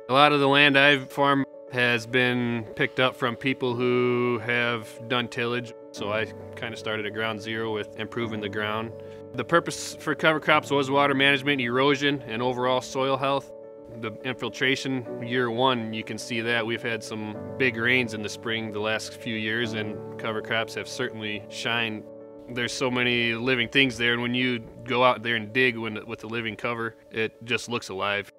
A lot of the land I've farmed has been picked up from people who have done tillage, so I kind of started at ground zero with improving the ground. The purpose for cover crops was water management, erosion, and overall soil health. The infiltration, year one, you can see that we've had some big rains in the spring the last few years, and cover crops have certainly shined. There's so many living things there, and when you go out there and dig with the living cover, it just looks alive.